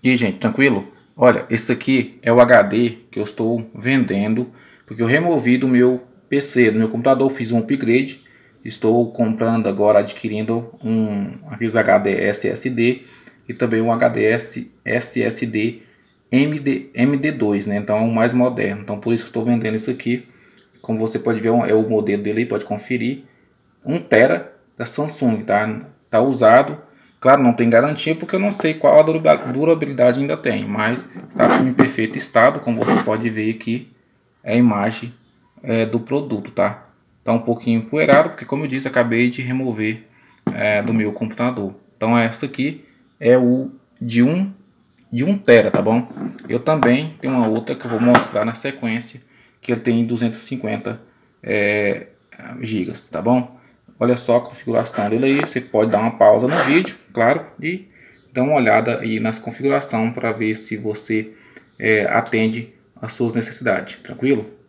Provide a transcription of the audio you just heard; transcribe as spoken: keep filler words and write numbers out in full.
E aí, gente, tranquilo? Olha, esse aqui é o H D que eu estou vendendo, porque eu removi do meu P C, do meu computador, fiz um upgrade. Estou comprando agora, adquirindo um aqueles H D S S D e também um H D S S D M D, M D dois, né? Então é o mais moderno. Então por isso que estou vendendo isso aqui. Como você pode ver, é o modelo dele, pode conferir. um tera da Samsung, tá? Tá usado. Claro, não tem garantia porque eu não sei qual a durabilidade ainda tem, mas está em perfeito estado, como você pode ver aqui, é a imagem é, do produto, tá? Tá um pouquinho empoeirado porque, como eu disse, acabei de remover é, do meu computador. Então essa aqui é o de um de um tera, tá bom? Eu também tenho uma outra que eu vou mostrar na sequência, que ele tem duzentos e cinquenta é, gigas, tá bom? Olha só a configuração dele aí. Você pode dar uma pausa no vídeo, claro, e dar uma olhada aí nas configurações para ver se você é, atende às suas necessidades, tranquilo?